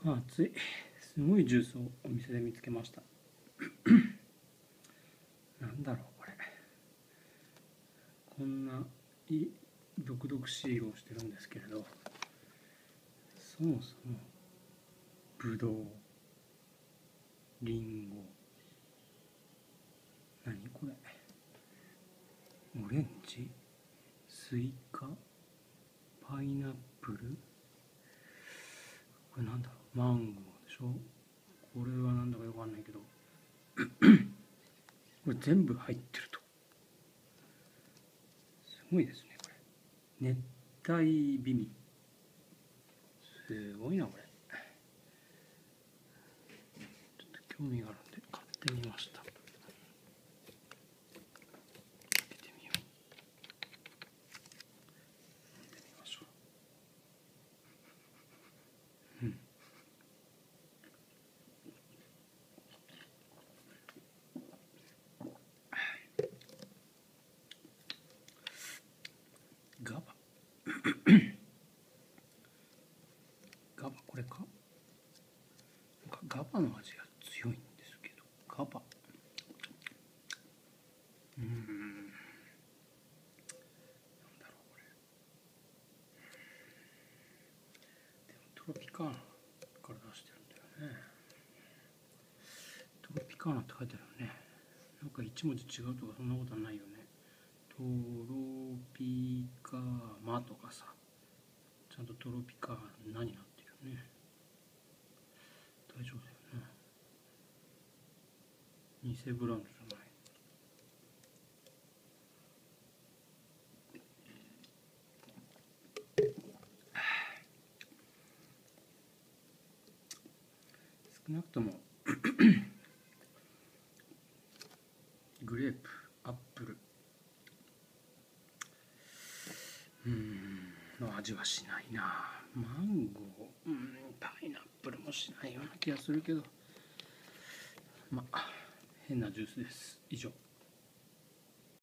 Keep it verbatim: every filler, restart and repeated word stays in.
あ、暑い。すごいジュースをお店で見つけました。なんだろうこれ。こんない毒々しい色をしてるんですけれど、そもそもぶどう、りんご、何これ、オレンジ、スイカ、パイナップル、これなんだろう、マンゴーでしょ。これはなんだかよくわかんないけどこれ全部入ってると。すごいですねこれ。熱帯美味、すごいなこれ。ちょっと興味があるんで買ってみました。開けてみよう。飲んでみましょう。うん。ガバガバ、これか。ガバの味が強いんですけど、ガバ、うーん、なんだろうこれ。でもトロピカーナから出してるんだよね。トロピカーナって書いてあるよね。なんか一文字違うとかそんなことはないよね。トロピカーマとかさ、ちゃんとトロピカーナになってるよね。大丈夫だよね。偽ブランドじゃない。少なくともグレープ、アップル、うーんの味はしないな。マンゴー、うん、パイナップルもしないような気がするけど、まあ変なジュースです。以上。